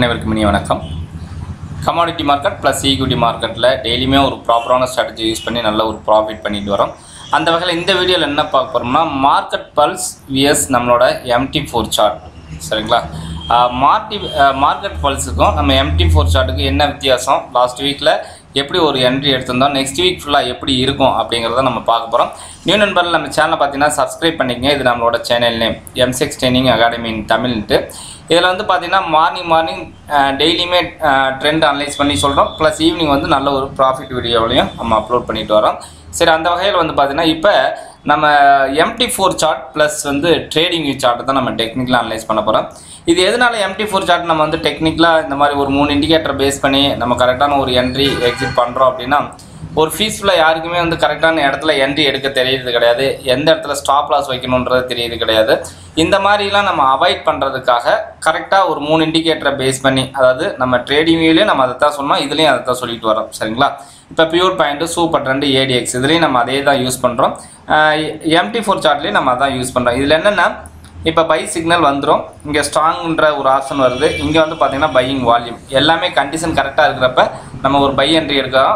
அனைவருக்கும் இனிய வணக்கம். கமாடிட்டி மார்க்கெட் ப்ளஸ் ஈக்விட்டி மார்க்கெட்டில் டெய்லியுமே ஒரு ப்ராப்பரான ஸ்ட்ராட்டஜி யூஸ் பண்ணி நல்ல ஒரு ப்ராஃபிட் பண்ணிட்டு வரோம். அந்த வகையில் இந்த வீடியோவில் என்ன பார்க்க போகிறோம்னா மார்க்கெட் பல்ஸ் விஎஸ் நம்மளோட MT4 சார்ட். சரிங்களா? மார்க்கெட் பல்ஸுக்கும் நம்ம MT4 சார்ட்டுக்கு என்ன வித்தியாசம், லாஸ்ட் வீக்கில் எப்படி ஒரு என்ட்ரி எடுத்திருந்தோம், நெக்ஸ்ட் வீக் ஃபுல்லாக எப்படி இருக்கும் அப்படிங்கிறத நம்ம பார்க்க போகிறோம். நியூ நண்பர்கள் நம்ம சேனலை பார்த்தீங்கன்னா சப்ஸ்கிரைப் பண்ணிக்கங்க. இது நம்மளோட channel name M6 training academy in தமிழ்ன்ட்டு. இதில் வந்து பார்த்திங்கன்னா மார்னிங் டெய்லியுமே ட்ரெண்ட் அனலைஸ் பண்ணி சொல்கிறோம். ப்ளஸ் ஈவினிங் வந்து நல்ல ஒரு ப்ராஃபிட் வீடியோவிலையும் நம்ம அப்லோட் பண்ணிட்டு வரோம். சரி, அந்த வகையில் வந்து பார்த்திங்கன்னா இப்போ நம்ம MT4 சார்ட் ப்ளஸ் வந்து ட்ரேடிங் வியூ சார்ட்டு தான் நம்ம டெக்னிக்கலாக அனலைஸ் பண்ண போகிறோம். இது எதனால MT4 சார்ட் நம்ம வந்து டெக்னிக்கலாக இந்த மாதிரி ஒரு 3 இண்டிகேட்டர் பேஸ் பண்ணி நம்ம கரெக்டான ஒரு என்ட்ரி எக்ஸிட் பண்ணுறோம் அப்படின்னா, ஒரு ஃபீஸ்ஃபுல்லாக யாருக்குமே வந்து கரெக்டான இடத்துல என்ட்ரி எடுக்க தெரியுது கிடையாது, எந்த இடத்துல ஸ்டாப் லாஸ் வைக்கணுன்றது தெரியுது கிடையாது. இந்த மாதிரிலாம் நம்ம அவாய்ட் பண்ணுறதுக்காக கரெக்டாக ஒரு 3 இண்டிகேட்டரை பேஸ் பண்ணி, அதாவது நம்ம ட்ரேடிங் வியூலையும் நம்ம அதை தான் சொன்னோம், இதுலேயும் அதை தான் சொல்லிட்டு வரோம். சரிங்களா? இப்போ pure point, super trend, ADX இதுலேயும் நம்ம அதே தான் யூஸ் பண்ணுறோம். MT4 சார்ட்லேயும் நம்ம அதான் யூஸ் பண்ணுறோம். இதில் என்னென்னா, இப்போ பை சிக்னல் வந்துடும், இங்கே ஸ்ட்ராங்குன்ற ஒரு ஆப்ஷன் வருது, இங்கே வந்து பார்த்திங்கன்னா பையிங் வால்யூம் எல்லாமே கண்டிஷன் கரெக்டாக இருக்கிறப்ப நம்ம ஒரு பை என்ட்ரி எடுக்கிறோம்.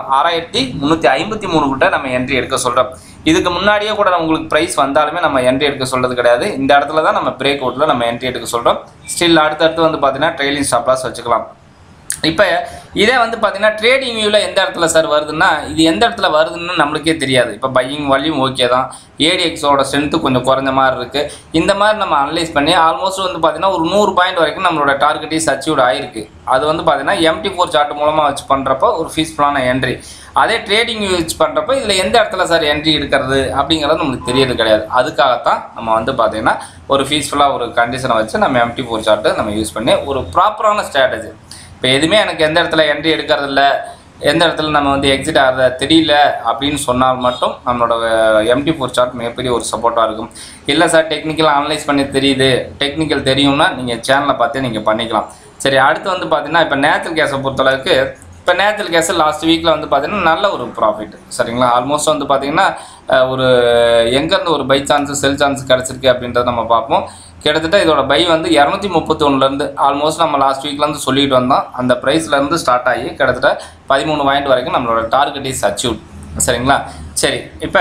6353 கிட்ட நம்ம என்ட்ரி எடுக்க சொல்கிறோம். இதுக்கு முன்னாடியே கூட உங்களுக்கு ப்ரைஸ் வந்தாலுமே நம்ம என்ட்ரி எடுக்க சொல்கிறது கிடையாது. இந்த இடத்துல தான் நம்ம பிரேக் அவுட்டில் நம்ம என்ட்ரி எடுக்க சொல்கிறோம். ஸ்டில் அடுத்தடுத்து வந்து பார்த்திங்கன்னா ட்ரெயிலிங் ஸ்டாப் லாஸ் வச்சுக்கலாம். இப்போ இதே வந்து பார்த்திங்கன்னா ட்ரேடிங் வியூவில் எந்த இடத்துல சார் வருதுன்னா, இது எந்த இடத்துல வருதுன்னு நம்மளுக்கே தெரியாது. இப்போ பையிங் வால்யூம் ஓகே தான், ADXோட ஸ்ட்ரென்த்து கொஞ்சம் குறைஞ்ச மாதிரி இருக்குது. இந்த மாதிரி நம்ம அனலைஸ் பண்ணி ஆல்மோஸ்ட் வந்து பார்த்திங்கன்னா ஒரு 100 பாயிண்ட் வரைக்கும் நம்மளோட டார்கெட் இஸ் அச்சீவ்ட் ஆகிருக்கு. அது வந்து பார்த்திங்கன்னா MT4 சார்ட் மூலமாக வச்சு பண்ணுறப்போ ஒரு ஃபீஸ்ஃபுல்லான என்ட்ரி. அதே ட்ரேடிங் யூஸ் பண்ணுறப்போ இதில் எந்த இடத்துல சார் என்ட்ரி எடுக்கிறது அப்படிங்கிறது நம்மளுக்கு தெரியறது கிடையாது. அதுக்காகத்தான் நம்ம வந்து பார்த்திங்கன்னா ஒரு ஃபீஸ்ஃபுல்லாக ஒரு கண்டிஷனை வச்சு நம்ம MT4 சார்ட்டை நம்ம யூஸ் பண்ணி ஒரு ப்ராப்பரான ஸ்ட்ராட்டஜி. இப்போ எதுவுமே எனக்கு எந்த இடத்துல என்ட்ரி எடுக்கிறது இல்லை, எந்த இடத்துல நம்ம வந்து எக்ஸிட் ஆகிறத தெரியல அப்படின்னு சொன்னால் மட்டும் நம்மளோட MT4 சார்ட் மிகப்பெரிய ஒரு சப்போர்ட்டாக இருக்கும். இல்லை சார் டெக்னிக்கலாக அனலைஸ் பண்ணி தெரியுது, டெக்னிக்கல் தெரியும்னா நீங்கள் சேனலை பார்த்தே நீங்கள் பண்ணிக்கலாம். சரி, அடுத்து வந்து பார்த்தீங்கன்னா இப்போ நேச்சுரல் கேஸை பொறுத்தளவுக்கு, இப்போ நேச்சுரல் கேஸ் லாஸ்ட் வீக்கில் வந்து பார்த்திங்கன்னா நல்ல ஒரு ப்ராஃபிட். சரிங்களா? ஆல்மோஸ்ட் வந்து பார்த்திங்கன்னா ஒரு எங்கேருந்து ஒரு பை சான்ஸு செல் சான்ஸ் கிடச்சிருக்கு அப்படின்றத நம்ம பார்ப்போம். கிட்டத்தட்ட இதோட பை வந்து 231லேருந்து ஆல்மோஸ்ட் நம்ம லாஸ்ட் வீக்லேருந்து சொல்லிட்டு வந்தோம். அந்த ப்ரைஸ்லேருந்து ஸ்டார்ட் ஆகி கிட்டத்தட்ட 13 பாயிண்ட் வரைக்கும் நம்மளோட டார்கெட் இஸ் அச்சீவ்ட். சரிங்களா? சரி, இப்போ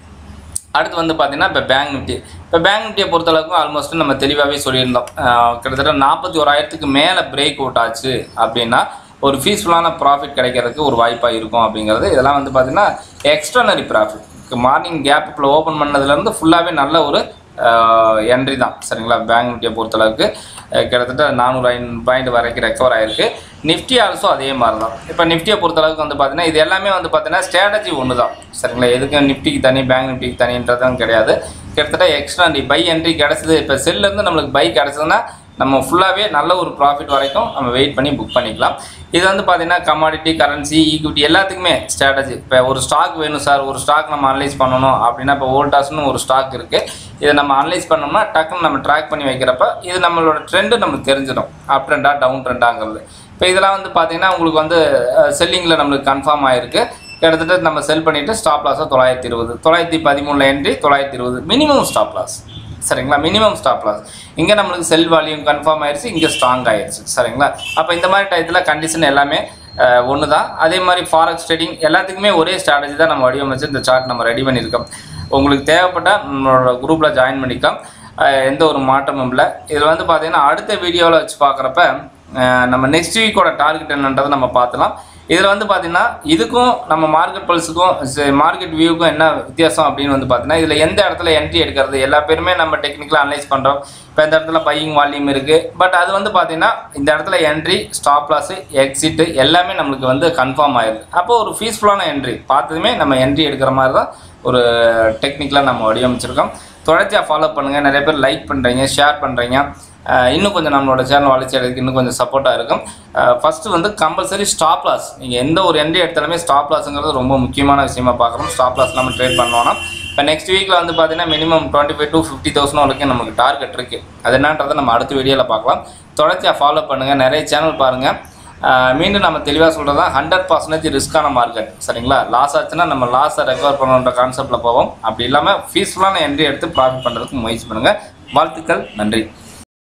அடுத்து வந்து பார்த்திங்கன்னா இப்போ பேங்க் நிஃப்டி. இப்போ பேங்க் நிஃப்டியை பொறுத்தளவுக்கும் ஆல்மோஸ்ட் நம்ம தெளிவாகவே சொல்லியிருந்தோம். கிட்டத்தட்ட 41,000க்கு மேலே பிரேக் அவுட் ஆச்சு அப்படின்னா ஒரு ஃபீஸ்ஃபுல்லான ப்ராஃபிட் கிடைக்கிறதுக்கு ஒரு வாய்ப்பாக இருக்கும் அப்படிங்கிறது. இதெல்லாம் வந்து பார்த்திங்கன்னா எக்ஸ்ட்ரானரி ப்ராஃபிட். மார்னிங் கேப்புக்குள்ளே ஓப்பன் பண்ணதுலேருந்து ஃபுல்லாகவே நல்ல ஒரு என்ட்ரி தான். சரிங்களா? பேங்க் நிஃப்டியை பொறுத்தளவுக்கு கிட்டத்தட்ட 400 பாயிண்ட் வரைக்கும் ரெக்கவர் ஆகிருக்கு. நிஃப்டி ஆல்சோ அதே மாதிரி தான். இப்போ நிஃப்டியை பொறுத்தளவுக்கு வந்து பார்த்திங்கன்னா இது எல்லாமே வந்து பார்த்திங்கன்னா ஸ்ட்ராட்டஜி ஒன்று தான். சரிங்களா? எதுக்கு நிஃப்டிக்கு தனி பேங்க் நிஃப்டிக்கு தனின்றதும் கிடையாது. கிட்டத்தட்ட எக்ஸ்ட்ரானரி பை என்ட்ரி கிடச்சிது. இப்போ செல்லேருந்து நம்மளுக்கு பை கிடச்சதுன்னா நம்ம ஃபுல்லாகவே நல்ல ஒரு ப்ராஃபிட் வரைக்கும் நம்ம வெயிட் பண்ணி புக் பண்ணிக்கலாம். இது வந்து பார்த்திங்கன்னா கமாடிட்டி, கரன்சி, ஈக்விட்டி எல்லாத்துக்குமே ஸ்ட்ராட்டஜி. இப்போ ஒரு ஸ்டாக் வேணும் சார், ஒரு ஸ்டாக் நம்ம அனலைஸ் பண்ணணும் அப்படின்னா, இப்போ வோல்டாஸ்னு ஒரு ஸ்டாக் இருக்குது, இதை நம்ம அனலைஸ் பண்ணோம்னா டக்குன்னு நம்ம ட்ராக் பண்ணி வைக்கிறப்ப இது நம்மளோட ட்ரெண்டு நமக்கு தெரிஞ்சிடும், அப் ட்ரெண்டாக டவுன் ட்ரெண்டாங்கிறது. இப்போ இதெல்லாம் வந்து பார்த்திங்கன்னா உங்களுக்கு வந்து செல்லிங்கில் நம்மளுக்கு கன்ஃபார்ம் ஆகிருக்கு. கிட்டத்தட்ட நம்ம செல் பண்ணிவிட்டு ஸ்டாப் லாஸாக 920, 913 என்ட்ரி, 920 மினிமம் ஸ்டாப் லாஸ். சரிங்களா? Minimum stop loss. இங்கே நம்மளுக்கு செல் வால்யூம் கன்ஃபார்ம் ஆயிடுச்சு, இங்கே ஸ்ட்ராங் ஆயிடுச்சு. சரிங்களா? அப்போ இந்த மாதிரி டயத்தில் கண்டிஷன் எல்லாமே ஒன்று தான். அதே மாதிரி ஃபாரெக்ஸ் ட்ரேடிங் எல்லாத்துக்குமே ஒரே ஸ்ட்ராட்டஜி தான் நம்ம வடிவமைச்சு இந்த சார்ட் நம்ம ரெடி பண்ணியிருக்கோம். உங்களுக்கு தேவைப்பட்டால் நம்மளோட குரூப்பில் ஜாயின் பண்ணிக்கலாம். எந்த ஒரு மாற்றமும் இல்லை. இதில் வந்து பார்த்திங்கன்னா அடுத்த வீடியோவில் வச்சு பார்க்குறப்ப நம்ம நெக்ஸ்ட் வீக்கோட டார்கெட் என்னன்றதை நம்ம பார்த்துலாம். இதில் வந்து பார்த்திங்கன்னா இதுக்கும் நம்ம மார்க்கெட் பல்ஸுக்கும் மார்க்கெட் வியூக்கும் என்ன வித்தியாசம் அப்படின்னு வந்து பார்த்திங்கன்னா, இதில் எந்த இடத்துல என்ட்ரி எடுக்கிறது எல்லா பேருமே நம்ம டெக்னிக்கலாக அனலைஸ் பண்ணுறோம். இப்போ இந்த இடத்துல பையிங் வால்யூம் இருக்குது, பட் அது வந்து பார்த்திங்கன்னா இந்த இடத்துல என்ட்ரி, ஸ்டாப் லாஸு, எக்ஸிட்டு எல்லாமே நம்மளுக்கு வந்து கன்ஃபார்ம் ஆயிடுது. அப்போ ஒரு ஃபீஸ்ஃபுல்லான என்ட்ரி பார்த்ததுமே நம்ம என்ட்ரி எடுக்கிற மாதிரி தான் ஒரு டெக்னிக்கலாக நம்ம வடிவமைச்சிருக்கோம். தொடர்ச்சியாக ஃபாலோ பண்ணுங்கள். நிறைய பேர் லைக் பண்ணுறீங்க, ஷேர் பண்ணுறீங்க. இன்னும் கொஞ்சம் நம்மளோட சேனல் வளர்ச்சி அடைறதுக்கு இன்னும் கொஞ்சம் சப்போர்ட்டாக இருக்கும். ஃபஸ்ட்டு வந்து கம்பல்சரி ஸ்டாப் லாஸ். நீங்கள் எந்த ஒரு என்ட்ரி எடுத்தாலுமே ஸ்டாப் லாஸுங்கிறது ரொம்ப முக்கியமான விஷயமா பார்க்குறோம். ஸ்டாப் லாஸ் நம்ம ட்ரேட் பண்ணோன்னா இப்போ நெக்ஸ்ட் வீக்கில் வந்து பார்த்திங்கன்னா மினிமம் 25,000 to 50,000 வரைக்கும் நமக்கு டார்கெட் இருக்குது. அது என்னன்றதை நம்ம அடுத்த வீடியோவில் பார்க்கலாம். தொடர்ச்சியாக ஃபாலோ பண்ணுங்கள், நிறைய சேனல் பாருங்கள். மீண்டும் நம்ம தெளிவாக சொல்கிறது தான் 100% ரிஸ்க்கான மார்க்கெட். சரிங்களா? லாஸ் ஆச்சுன்னா நம்ம லாஸை ரெக்கவர் பண்ணுன்ற கான்செப்டில் போவோம். அப்படி இல்லாமல் ஃபீஸ்ஃபுல்லான என்ட்ரி எடுத்து ப்ராஃபிட் பண்ணுறதுக்கு முயற்சி பண்ணுங்கள். வாழ்த்துக்கள். நன்றி.